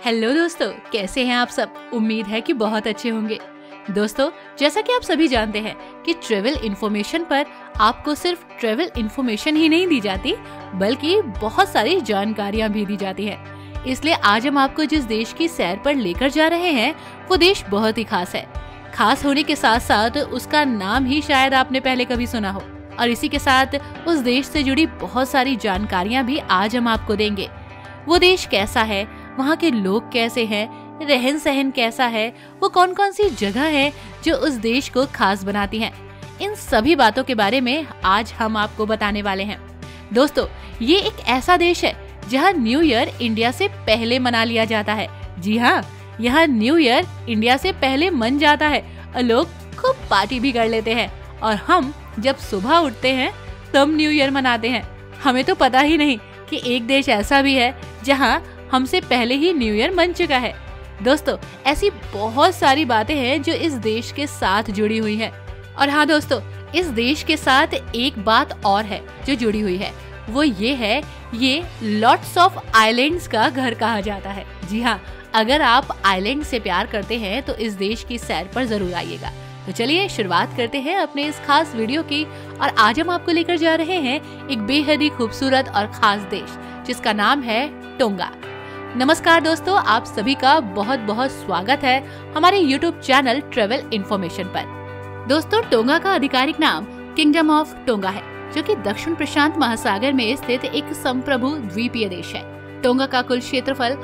Hello दोस्तों, कैसे हैं आप सब। उम्मीद है कि बहुत अच्छे होंगे। दोस्तों, जैसा कि आप सभी जानते हैं कि ट्रेवल इन्फॉर्मेशन पर आपको सिर्फ ट्रेवल इन्फॉर्मेशन ही नहीं दी जाती, बल्कि बहुत सारी जानकारियां भी दी जाती हैं। इसलिए आज हम आपको जिस देश की सैर पर लेकर जा रहे हैं वो देश बहुत ही खास है। खास होने के साथ साथ उसका नाम ही शायद आपने पहले कभी सुना हो, और इसी के साथ उस देश से जुड़ी बहुत सारी जानकारियां भी आज हम आपको देंगे। वो देश कैसा है, वहाँ के लोग कैसे हैं, रहन सहन कैसा है, वो कौन कौन सी जगह है जो उस देश को खास बनाती हैं, इन सभी बातों के बारे में आज हम आपको बताने वाले हैं। दोस्तों, ये एक ऐसा देश है जहाँ न्यू ईयर इंडिया से पहले मना लिया जाता है। जी हाँ, यहाँ न्यू ईयर इंडिया से पहले मन जाता है और लोग खूब पार्टी भी कर लेते हैं। और हम जब सुबह उठते हैं तब न्यू ईयर मनाते हैं। हमें तो पता ही नहीं कि एक देश ऐसा भी है जहाँ हमसे पहले ही न्यू ईयर मन चुका है। दोस्तों, ऐसी बहुत सारी बातें हैं जो इस देश के साथ जुड़ी हुई हैं। और हाँ दोस्तों, इस देश के साथ एक बात और है जो जुड़ी हुई है, वो ये है, ये लॉट्स ऑफ आइलैंड्स का घर कहा जाता है। जी हाँ, अगर आप आइलैंड से प्यार करते हैं तो इस देश की सैर पर जरूर आइएगा। तो चलिए शुरुआत करते हैं अपने इस खास वीडियो की। और आज हम आपको लेकर जा रहे हैं एक बेहद ही खूबसूरत और खास देश जिसका नाम है टोंगा। नमस्कार दोस्तों, आप सभी का बहुत बहुत स्वागत है हमारे YouTube चैनल ट्रेवल इन्फॉर्मेशन पर। दोस्तों, टोंगा का आधिकारिक नाम किंगडम ऑफ टोंगा है, जो कि दक्षिण प्रशांत महासागर में स्थित एक संप्रभु द्वीपीय देश है। टोंगा का कुल क्षेत्रफल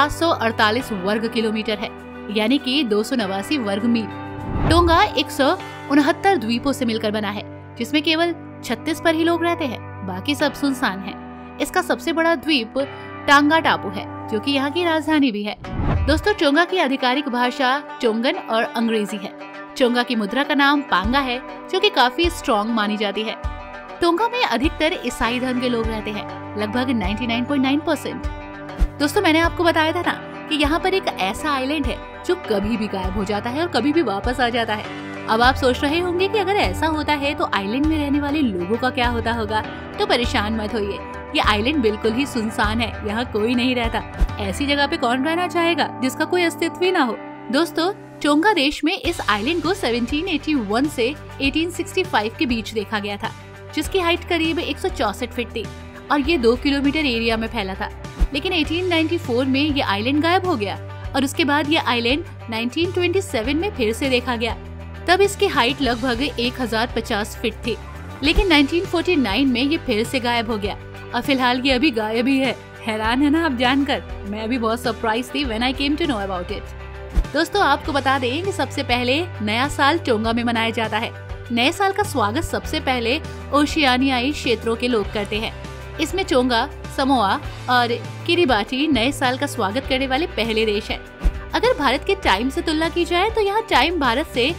748 वर्ग किलोमीटर है, यानी कि 289 वर्ग मील। टोंगा 169 द्वीपों से मिलकर बना है, जिसमें केवल 36 पर ही लोग रहते हैं, बाकी सब सुनसान है। इसका सबसे बड़ा द्वीप टांगा टापू है, जो कि यहाँ की राजधानी भी है। दोस्तों, टोंगा की आधिकारिक भाषा टोंगन और अंग्रेजी है। टोंगा की मुद्रा का नाम पांगा है, जो कि काफी स्ट्रॉन्ग मानी जाती है। टोंगा में अधिकतर ईसाई धर्म के लोग रहते हैं, लगभग 99.9%। दोस्तों, मैंने आपको बताया था ना कि यहाँ पर एक ऐसा आइलैंड है जो कभी भी गायब हो जाता है और कभी भी वापस आ जाता है। अब आप सोच रहे होंगे कि अगर ऐसा होता है तो आइलैंड में रहने वाले लोगों का क्या होता होगा। तो परेशान मत होइए, ये आइलैंड बिल्कुल ही सुनसान है, यहाँ कोई नहीं रहता। ऐसी जगह पे कौन रहना चाहेगा जिसका कोई अस्तित्व ही ना हो। दोस्तों, टोंगा देश में इस आइलैंड को 1781 से 1865 के बीच देखा गया था, जिसकी हाइट करीब 164 फीट थी और ये 2 किलोमीटर एरिया में फैला था। लेकिन 1894 में ये आइलैंड गायब हो गया और उसके बाद ये आइलैंड 1927 में फिर से देखा गया। तब इसकी हाइट लगभग 1050 फीट थी, लेकिन 1949 में ये फिर से गायब हो गया और फिलहाल ये अभी गायब ही है। हैरान है ना आप जानकर? मैं भी बहुत सरप्राइज थी when I came to know about it. दोस्तों, आपको बता दें कि सबसे पहले नया साल टोंगा में मनाया जाता है। नए साल का स्वागत सबसे पहले ओशियानियाई क्षेत्रों के लोग करते हैं। इसमें टोंगा, समोआ और किरिबाटी नए साल का स्वागत करने वाले पहले देश हैं। अगर भारत के टाइम से तुलना की जाए तो यहाँ टाइम भारत से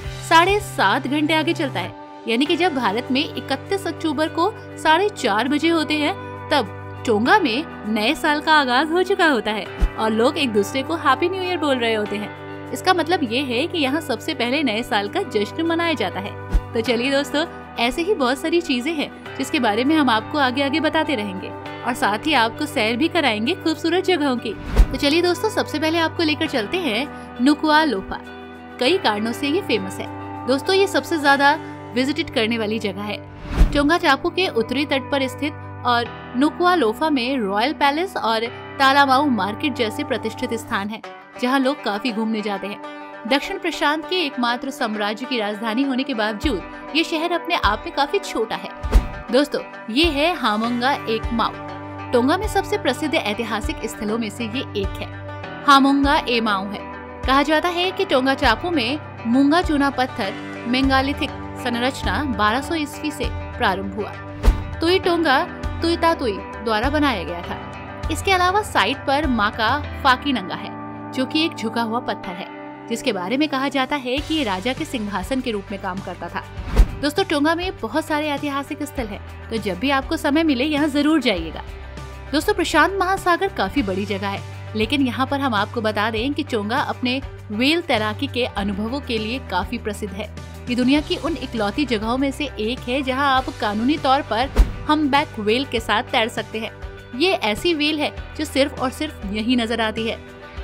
7.5 घंटे आगे चलता है, यानी कि जब भारत में 31 अक्टूबर को 4:30 बजे होते हैं, तब टोंगा में नए साल का आगाज हो चुका होता है और लोग एक दूसरे को हैप्पी न्यू ईयर बोल रहे होते हैं। इसका मतलब ये है कि यहाँ सबसे पहले नए साल का जश्न मनाया जाता है। तो चलिए दोस्तों, ऐसे ही बहुत सारी चीजें हैं जिसके बारे में हम आपको आगे आगे बताते रहेंगे और साथ ही आपको सैर भी कराएंगे खूबसूरत जगहों की। तो चलिए दोस्तों, सबसे पहले आपको लेकर चलते हैं नुकुआलोफा। कई कारणों से ये फेमस है। दोस्तों, ये सबसे ज्यादा विजिटेड करने वाली जगह है। टोंगा टापू के उत्तरी तट पर स्थित और नुकुआलोफा में रॉयल पैलेस और तालामाऊ मार्केट जैसे प्रतिष्ठित स्थान है, जहाँ लोग काफी घूमने जाते हैं। दक्षिण प्रशांत के एकमात्र साम्राज्य की राजधानी होने के बावजूद ये शहर अपने आप में काफी छोटा है। दोस्तों, ये है हामोंगा एक माऊ। टोंगा में सबसे प्रसिद्ध ऐतिहासिक स्थलों में से ये एक है। हामोंगा ए माऊ है। कहा जाता है कि टोंगा टापू में मूंगा चूना पत्थर मेगालिथिक संरचना 1200 ईस्वी से प्रारंभ हुआ। तुई टोंगा तुई द्वारा बनाया गया था। इसके अलावा साइट पर माका फाकीनंगा है, जो कि एक झुका हुआ पत्थर है, जिसके बारे में कहा जाता है कि ये राजा के सिंहासन के रूप में काम करता था। दोस्तों, टोंगा में बहुत सारे ऐतिहासिक स्थल हैं, तो जब भी आपको समय मिले यहाँ जरूर जाइएगा। दोस्तों, प्रशांत महासागर काफी बड़ी जगह है, लेकिन यहाँ पर हम आपको बता दें कि टोंगा अपने व्हेल तैराकी के अनुभवों के लिए काफी प्रसिद्ध है। ये दुनिया की उन इकलौती जगहों में से एक है जहाँ आप कानूनी तौर पर हम्पबैक व्हेल के साथ तैर सकते हैं। ये ऐसी व्हेल है जो सिर्फ और सिर्फ यहीं नजर आती है।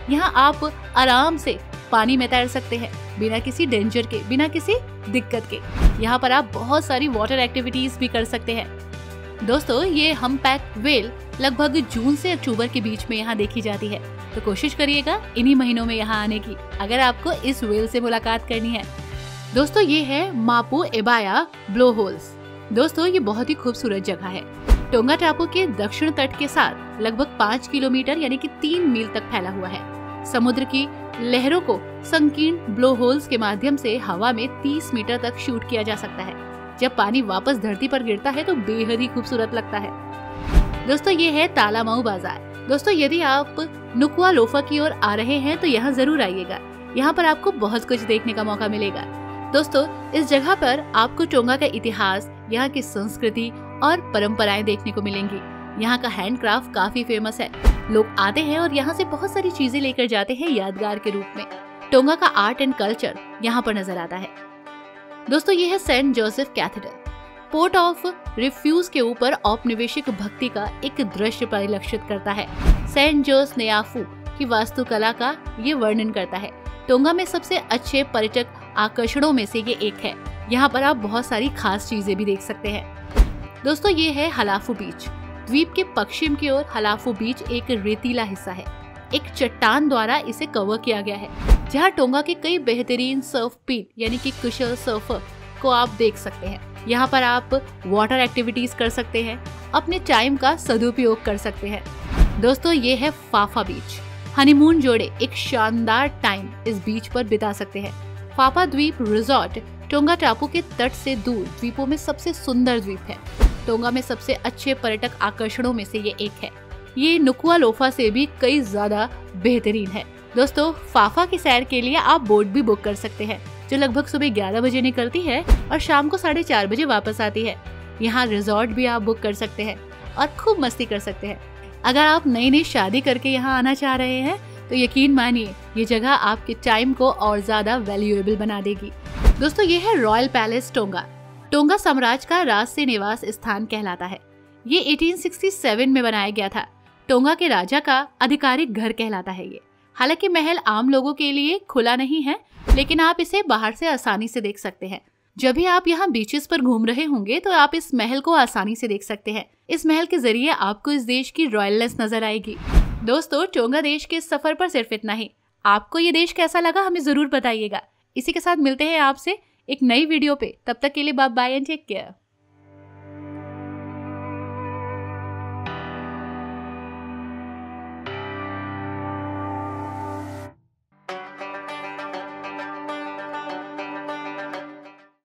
यहाँ आप आराम से पानी में तैर सकते हैं, बिना किसी डेंजर के, बिना किसी दिक्कत के। यहाँ पर आप बहुत सारी वाटर एक्टिविटीज भी कर सकते हैं। दोस्तों, ये हम्पबैक व्हेल लगभग जून से अक्टूबर के बीच में यहाँ देखी जाती है, तो कोशिश करिएगा इन्हीं महीनों में यहाँ आने की, अगर आपको इस व्हेल से मुलाकात करनी है। दोस्तों, ये है मापू एबाया ब्लो होल्स। दोस्तों, ये बहुत ही खूबसूरत जगह है। टोंगा टापू के दक्षिण तट के साथ लगभग 5 किलोमीटर यानी कि 3 मील तक फैला हुआ है। समुद्र की लहरों को संकीर्ण ब्लो होल्स के माध्यम से हवा में 30 मीटर तक शूट किया जा सकता है। जब पानी वापस धरती पर गिरता है तो बेहद ही खूबसूरत लगता है। दोस्तों, ये है तालामाऊ बाजार। दोस्तों, यदि आप नुकुआलोफा की ओर आ रहे हैं तो यहाँ जरूर आइएगा। यहाँ पर आपको बहुत कुछ देखने का मौका मिलेगा। दोस्तों, इस जगह पर आपको टोंगा का इतिहास, यहाँ की संस्कृति और परंपराएं देखने को मिलेंगी। यहाँ का हैंडक्राफ्ट काफी फेमस है। लोग आते हैं और यहाँ से बहुत सारी चीजें लेकर जाते हैं यादगार के रूप में। टोंगा का आर्ट एंड कल्चर यहाँ पर नजर आता है। दोस्तों, ये है Saint Joseph Cathedral. Port of Refuge के ऊपर औपनिवेशिक भक्ति का एक दृश्य परिलक्षित करता है। सेंट जोस नेयाफू की वास्तुकला का ये वर्णन करता है। टोंगा में सबसे अच्छे पर्यटक आकर्षणों में से ये एक है। यहाँ पर आप बहुत सारी खास चीजें भी देख सकते हैं। दोस्तों, ये है हलाफू बीच। द्वीप के पश्चिम की ओर हलाफू बीच एक रेतीला हिस्सा है। एक चट्टान द्वारा इसे कवर किया गया है, जहाँ टोंगा के कई बेहतरीन सर्फ पीट यानी कि कुशल सर्फर को आप देख सकते हैं। यहाँ पर आप वाटर एक्टिविटीज कर सकते हैं, अपने टाइम का सदुपयोग कर सकते हैं। दोस्तों, ये है फाफा बीच। हनीमून जोड़े एक शानदार टाइम इस बीच पर बिता सकते हैं। फाफा द्वीप रिजॉर्ट टोंगा टापू के तट से दूर द्वीपों में सबसे सुंदर द्वीप है। टोंगा में सबसे अच्छे पर्यटक आकर्षणों में से ये एक है। ये नुकुआलोफा से भी कई ज्यादा बेहतरीन है। दोस्तों, फाफा की सैर के लिए आप बोट भी बुक कर सकते हैं, जो लगभग सुबह 11 बजे निकलती है और शाम को 4:30 बजे वापस आती है। यहाँ रिजॉर्ट भी आप बुक कर सकते हैं और खूब मस्ती कर सकते हैं। अगर आप नई शादी करके यहाँ आना चाह रहे हैं तो यकीन मानिए ये जगह आपके टाइम को और ज्यादा वैल्यूएबल बना देगी। दोस्तों, ये है रॉयल पैलेस टोंगा। टोंगा साम्राज्य का राजसी निवास स्थान कहलाता है। ये 1867 में बनाया गया था। टोंगा के राजा का आधिकारिक घर कहलाता है ये। हालांकि महल आम लोगों के लिए खुला नहीं है, लेकिन आप इसे बाहर से आसानी से देख सकते हैं। जब भी आप यहाँ बीचेस पर घूम रहे होंगे तो आप इस महल को आसानी से देख सकते हैं। इस महल के जरिए आपको इस देश की रॉयलनेस नजर आएगी। दोस्तों, टोंगा देश के सफर पर सिर्फ इतना ही। आपको ये देश कैसा लगा हमें जरूर बताइएगा। इसी के साथ मिलते हैं आपसे एक नई वीडियो पे। तब तक के लिए bye bye and take care.